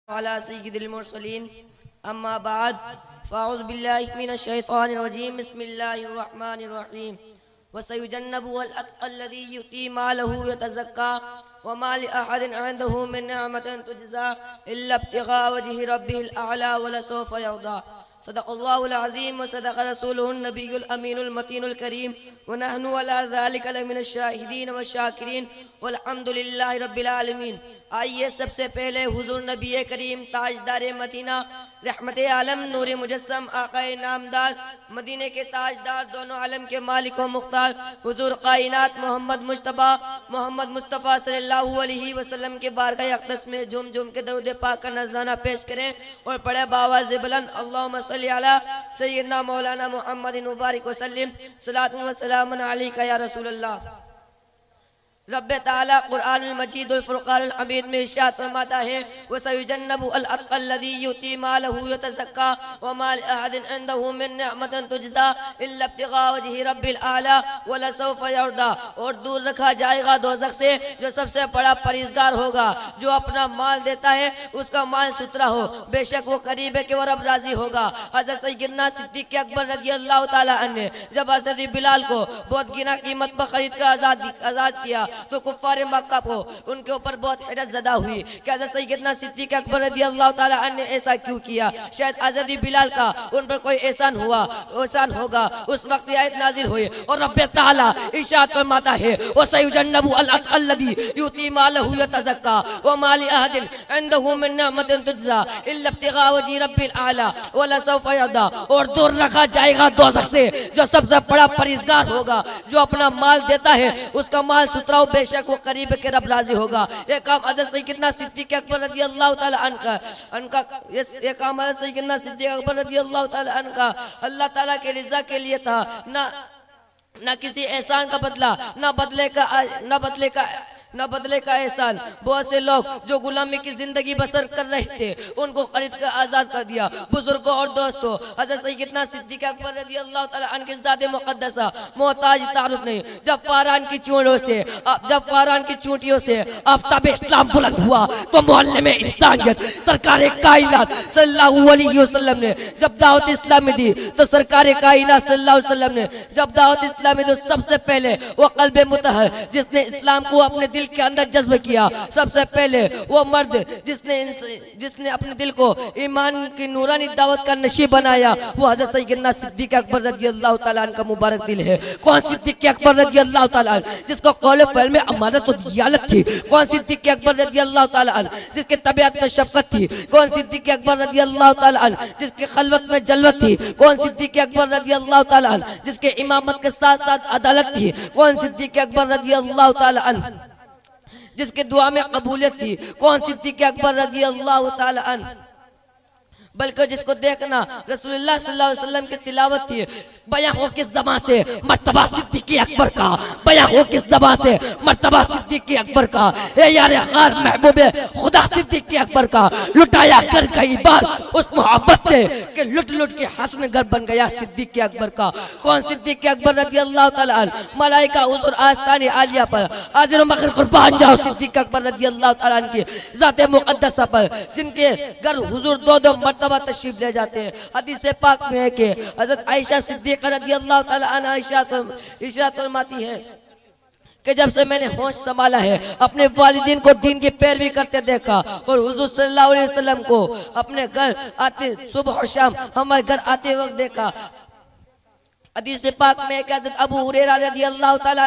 अला सय्यिदिल मुरसलीन अम्मा बाद फ़अऊज़ु बिल्लाहि मिनश शैतानिर रजीम बिस्मिल्लाहिर रहमानिर रहीम वसयुजन्नबुहुल अत्क़ल्लज़ी यु'ती मालहु यतज़क्का वमा लिअहदिन इंदहु मिन निअमतिन तुजज़ा इल्ला इब्तिग़ाअ वजहि रब्बिहिल अअला वलसौफ़ा यर्दा सदक़ल्लाहुल अज़ीम व सदक़ रसूलुहुन नबियुल अमीनुल मतीनुल करीम व नहनु अला ज़ालिका लमिनश शाहिदीन व शाकिरीन वल्हम्दुलिल्लाहि रब्बिल आलमीन। आइए सबसे पहले हुजूर नबी करीम ताजदार मदीना रहमते आलम नूर मुजस्सम आक़ाए नामदार मदीने के ताजदार दोनों आलम के मालिक व मुख्तार हुजूर कायनात मोहम्मद मुस्तफ़ा सल्लल्लाहु अलैहि वसल्लम के बारगाह अक़दस में झूम झूम के दरूद पाक का नज़राना पेश करें और पढ़े बावाज़ बुलंद अल्लाहुम्मा सल्ली अला सय्यिदना मौलाना मुहम्मदिन मुबारक वसल्लिम सलातु व सलामुन अलैका या रसूलल्लाह। रब्बे ताला कुरानुल मजीदुल फुरक़ानुल हमीद में इरशाद फरमाता है वसयुजन्नबुहुल अत्क़ल्लज़ी यु'ती मालहु यतज़क्का वमा लिअहदिन इंदहु मिन निअमतिन तुजज़ा इल्ला इब्तिग़ाअ वजहि रब्बिल आला वलसौफ़ा यर्दा। और दूर रखा जाएगा दोज़ख से जो सबसे बड़ा परहेज़गार होगा, जो अपना माल देता है उसका माल सुथरा हो, बेशक वो करीब है कि वो रब राज़ी होगा। हज़रत सय्यदना सिद्दीक़ अकबर रज़ियल्लाहु ताला अन्हु ने जब हज़रत बिलाल को बहुत गिना कीमत पर खरीद कर आज़ाद किया तो कुफ़ार मक्का को उनके ऊपर बहुत हैरत ज़दा हुई कि हज़रत सय्यदना सिद्दीक़ अकबर रज़ियल्लाहु ताला अन्हु ने ऐसा क्यों किया, शायद हज़रत बिलाल का उन पर कोई एहसान होगा। उस वक्त आयत नाजिल हुई और रब्ब ताला इरशाद फरमाता है वसयुजन्नबुहुल अत्क़ल्लज़ी यु'ती मालहु यतज़क्का वमा लिअहदिन इंदहु मिन निअमतिन तुजज़ा इल्ला इब्तिग़ाअ वजहि रब्बिल आला वलसौफ़ा यर्दा। और दूर रखा जाएगा दोज़ख से जो सबसे बड़ा परहेज़गार होगा, जो अपना माल देता है उसका माल सुथरा, बेशक वो करीब के रब राज़ी होगा। ये काम हज़रत सय्यदना सिद्दीक़ अकबर रज़ियल्लाहु ताला अन्हु ये काम हज़रत सय्यदना सिद्दीक़ अकबर रज़ियल्लाहु ताला अन्हु का अल्लाह ताला के रिज़ा के लिए था, ना किसी एहसान का बदला, न बदले का एहसान। बहुत से लोग जो गुलामी की जिंदगी बसर कर रहे थे उनको खरीद कर आज़ाद कर दिया। बुजुर्गों और दोस्तों, हज़रत सय्यदना सिद्दीक़ अकबर रज़ियल्लाहु ताला अन्हु की ज़ात मुक़द्दसा मोहताज तारुफ नहीं। जब फारान की चूंटियों से आफ़ताब इस्लाम बुलंद हुआ तो मोहल्ले में इंसानियत सरकार कायनात सल्लल्लाहु अलैहि वसल्लम ने जब दावत इस्लामी दी तो सरकार कायनात सल्लल्लाहु अलैहि वसल्लम ने जब दावत इस्लामी दी सबसे पहले वो क़ल्ब मुतहर जिसने इस्लाम को अपने दिल के अंदर जज्ब किया, सबसे पहले वो मर्द जिसने अपने दिल को ईमान की नूरानी दावत का नशीब बनाया, वो हज़रत सय्यदना सिद्दीक़ अकबर रज़ियल्लाहु ताला अन्हु का मुबारक दिल है। कौन सिद्दीक़ अकबर रज़ियल्लाहु ताला अन्हु जिसको कौल फ़ैल में अमानत और दियानत थी? कौन सिद्दीक़ अकबर रज़ियल्लाहु ताला अन्हु जिसके तबीयत में शफ़क़त थी? कौन सिद्दीक़ अकबर रज़ियल्लाहु ताला अन्हु जिसके खलवत में जलवत थी? कौन सिद्दीक़ अकबर रज़ियल्लाहु ताला अन्हु जिसके इमामत के साथ साथ अदालत थी? कौन सिद्दीक़ अकबर रज़ियल्लाहु ताला अन्हु जिसके दुआ में कबूलियत थी? कौन सिद्दीक़ अकबर रज़ियल्लाहु ताला अन्हु बल्कि जिसको देखना रसूलुल्लाह सल्लल्लाहु अलैहि वसल्लम की तिलावत थी। बयां हो किस ज़बान से मर्तबा सिद्दीक़ अकबर का, बयां हो किस ज़बान से मर्तबा सिद्दीक़ अकबर का। ए यार ग़ार महबूब खुदा सिद्दीक़ अकबर का लुटाया कर कई बार उस मोहब्बत से कि लुट लुट के हसन घर बन गया सिद्दीक़ अकबर का। कौन सिद्दीक़ अकबर रज़ियल्लाहु ताला अन्हु मलाइका हुज़ूर आस्ताने आलिया पर हाज़िर मगर कुर्बान जाओ सिद्दीक़ अकबर रज़ियल्लाहु ताला अन्हु की ज़ात मुक़द्दसा पर जिनके घर हुज़ूर दो मर्तबा तशरीफ ले जाते हैं। हदीस पाक में है कि हज़रत आयशा सिद्दीक़ा रज़ियल्लाहु ताला अन्हा इरशाद फरमाती है कि जब से मैंने होश संभाला है अपने वालिदैन को दीन की पैरवी करते देखा और हुज़ूर सल्लल्लाहु अलैहि वसल्लम को अपने घर आते सुबह और शाम हमारे घर आते वक्त देखा। हदीस पाक में हज़रत अबू हुरैरा रज़ियल्लाहु ताला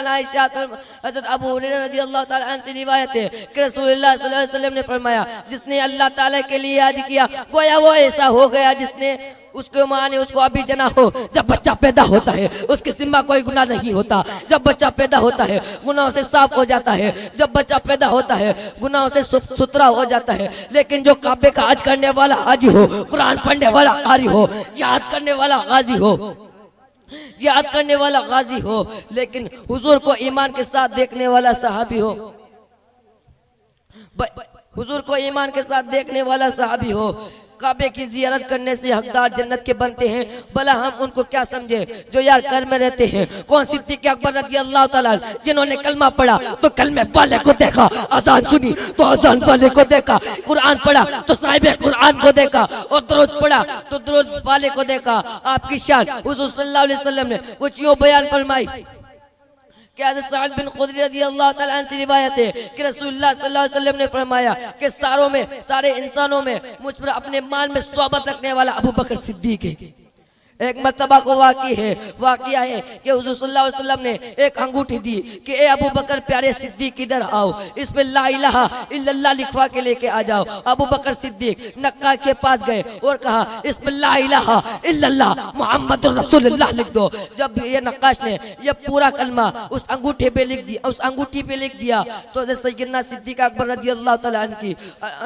अन्हु से रिवायत है कि रसूलुल्लाह सल्लल्लाहु अलैहि वसल्लम ने फरमाया जिसने अल्लाह ताला के लिए हज किया गोया वो ऐसा हो गया जिसने उसके माँ ने उसको अभी जना हो। जब बच्चा पैदा होता है उसके जिम्मा कोई गुनाह नहीं होता, जब बच्चा पैदा होता है गुनाहों से साफ हो जाता है, जब बच्चा पैदा होता है गुनाहों से सुथरा हो जाता है। लेकिन जो काबे का हज करने वाला हाजी हो, कुरान पढ़ने वाला कारी हो, जिहाद करने वाला गाजी हो, जिहाद करने वाला गाजी हो, लेकिन हुजूर को ईमान के साथ देखने वाला सहाबी हो, हुजूर को ईमान के साथ देखने वाला सहाबी हो, काबे की जियारत करने से हकदार जन्नत के बनते हैं, भला हम उनको क्या समझे जो यार घर में रहते हैं। कौन सिद्दीक अकबर रज़ी अल्लाह ताला जिन्होंने कलमा पढ़ा तो कलमे वाले को देखा, अजान सुनी तो अजान वाले को देखा, कुरान पढ़ा तो साहिब कुरान को देखा, और दरूद पढ़ा तो दरूद वाले को देखा। आपकी शान हुज़ूर सल्लल्लाहु अलैहि वसल्लम ने कुछ यूं बयान फरमाई कि हज़रत सअद बिन खुदरी रज़ी अल्लाह ताला अन्हु से रिवायत है कि रसूलुल्लाह सल्लल्लाहु अलैहि वसल्लम ने फरमाया कि सारे इंसानों में मुझ पर अपने मान में सोबत रखने वाला अबू बकर सिद्दीक है। एक मर्तबा को वाक़िया है कि हुज़ूर सल्लल्लाहु अलैहि वसल्लम ने एक अंगूठी दी कि ए अबू बकर प्यारे सिद्दीक इधर आओ, इस पे ला इलाहा इल्लल्लाह लिखवा के लेके आ जाओ। अबू बकर सिद्दीक नक्काश के पास गए और कहा इस पे ला इलाहा इल्लल्लाह मुहम्मदुर रसूलुल्लाह लिख दो। जब ये नक्काश ने ये पूरा कलमा उस अंगूठी पे लिख दिया तो सैयदना सिद्दीक अकबर रज़ी अल्लाह ताला अन्हु की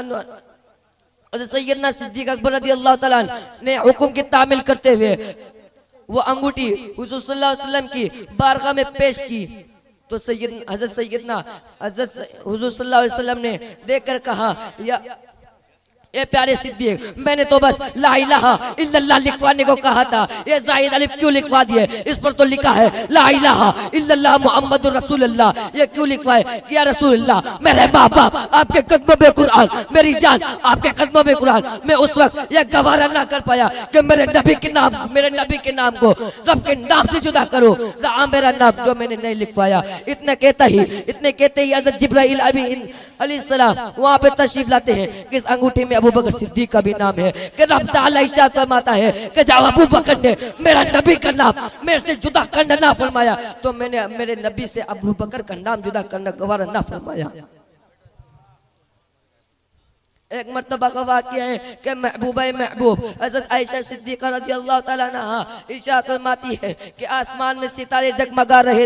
सैयदना सिद्दीक अकबर रज़ी अल्लाह ताला ने हुक्म की तामील करते हुए वो अंगूठी हुज़ूर सल्लल्लाहु अलैहि वसल्लम की बारगाह में पेश की तो हज़रत हुज़ूर सल्लल्लाहु अलैहि वसल्लम ने देखकर कहा या ए प्यारे सिद्दीक, मैंने तो बस ला इलाहा इल्लल्लाह लिखवाने को कहा था, ये जायद अलिफ क्यों लिखवा दिए? इस पर तो लिखा है ला इलाहा इल्लल्लाह मुहम्मदुर रसूलुल्लाह, ये क्यों लिखवाए? कि या रसूलुल्लाह मेरे माँ बाप आपके कदमों में कुरान, मेरी जान आपके कदमों में कुरान। मैं उस वक्त यह गवारा ना कर पाया कि मेरे नबी के नाम को रब के नाम से जुदा करो, रहा मेरा नाम जो मैंने नहीं लिखवाया। इतने कहते ही हज़रत जिब्राइल अलैहिस्सलाम वहाँ पे तशरीफ लाते हैं कि इस अंगूठी में अबू बकर सिद्दीक का भी नाम है कि रब ताला इरशाद फरमाता है कि जब अबू बकर ने मेरा नबी का नाम मेरे से जुदा करना ना फरमाया तो मैंने मेरे नबी से अबू बकर का नाम जुदा करना गवारा ना फरमाया। एक मर्तबा का वाक़या है कि महबूब हज़रत आयशा सिद्दीक़ा रज़ी अल्लाह ताला अन्हा इरशाद फरमाती है कि आसमान में सितारे जगमगा रहे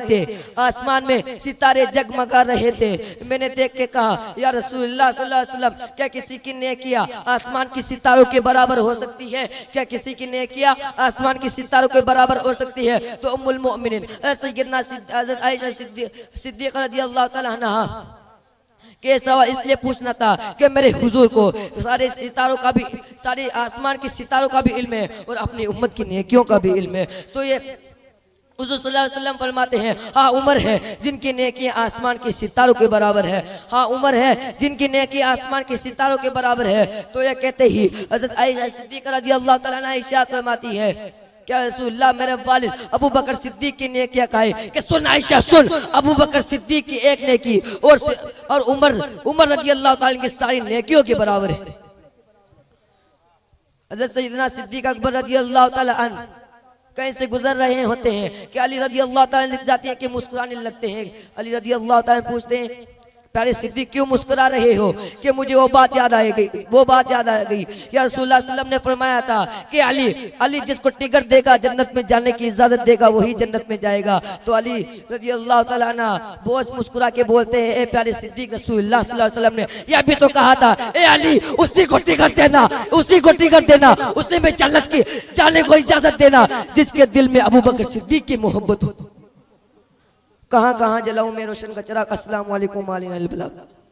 थे। मैंने देख के कहा या रसूलुल्लाह सल्लल्लाहु अलैहि वसल्लम, क्या किसी की नेकियां आसमान की सितारों के बराबर हो सकती है? क्या किसी की नेकियां आसमान की सितारों के बराबर हो सकती है? तो उम्मुल मोमिनीन सय्यदना हज़रत आयशा सिद्दीक़ा रज़ी अल्लाह ताला अन्हा के सवाल इसलिए पूछना था कि मेरे हुजूर को सारे सितारों का भी, सारे आसमान की सितारों का भी इल्म है और अपनी उम्मत की नेकियों का भी इल्म है। तो ये हुजूर सल्लल्लाहु अलैहि वसल्लम फरमाते हैं हाँ उमर है जिनकी नेकी आसमान के सितारों के बराबर है, हाँ उमर है जिनकी नेकी आसमान के सितारों के बराबर है। तो ये कहते ही हज़रत आयशा सिद्दीक़ा रज़ी अल्लाह ताला अन्हा इरशाद फरमाती है क्या रसूलुल्लाह मेरे वालिद अबू बकर सिद्दीक की नेकियां कहे कि सुन आयशा सुन, अबू बकर सिद्दीक की एक नेकी और उमर रज़ी अल्लाह ताला की सारी नेकियों के बराबर है। हज़रत सैयदना सिद्दीक अकबर रज़ी अल्लाह ताला अन्हु कहीं से गुजर रहे होते हैं कि अली रज़ी अल्लाह ताला लिख जाती है कि मुस्कुराने लगते हैं। अली रज़ी अल्लाह ताला पूछते हैं प्यारे सिद्दीक क्यों मुस्कुरा रहे हो? कि मुझे वो बात याद आ गई। या रसूलुल्लाह सल्लल्लाहु अलैहि वसल्लम ने फरमाया था कि अली जिसको टिकट देगा जन्नत में जाने की इजाजत देगा वही जन्नत में जाएगा। तो अली रज़ी अल्लाह ताला अन्हु बहुत मुस्कुरा के बोलते हैं ए प्यारे सिद्दीक, रसूलुल्लाह सल्लल्लाहु अलैहि वसल्लम ने यह भी तो कहा था ए अली उसी को टिकट देना, उसी में जन्नत की जाने को इजाजत देना जिसके दिल में अबू बकर सिद्दीक की मोहब्बत हो। कहाँ जलाऊं मैं रोशन का चराग। अस्सलामु अलैकुम।